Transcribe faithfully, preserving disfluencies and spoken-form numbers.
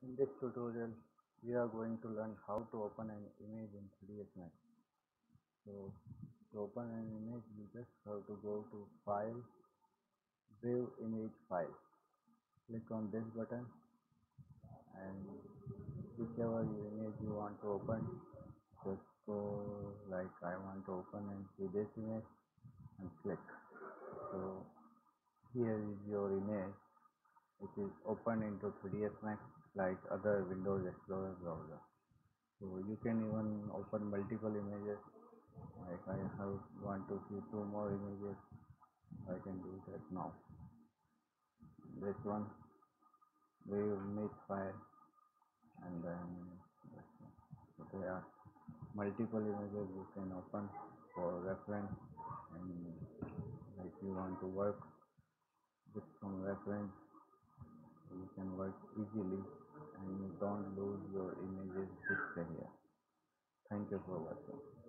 In this tutorial, we are going to learn how to open an image in three D S Max. So, to open an image, you just have to go to File, View Image File. Click on this button and whichever image you want to open, just go like I want to open and see this image and click. So, here is your image. It is open into three D S Max like other Windows Explorer browser. So you can even open multiple images. Like I have want to see two more images. I can do that now. This one, view image file, and then this one. So there are multiple images you can open for reference, and if you want to work with some reference, you can work easily and you don't lose your images display here. Thank you for watching.